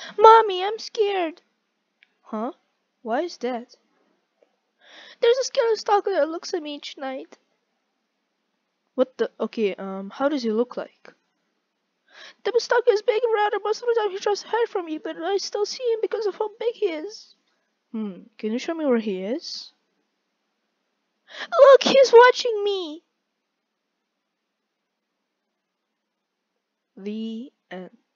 Mommy, I'm scared. Huh? Why is that? There's a scary stalker that looks at me each night. What the? Okay, how does he look like? The stalker is big and round, and most of the time he tries to hide from me, but I still see him because of how big he is. Can you show me where he is? Look, he's watching me! The end.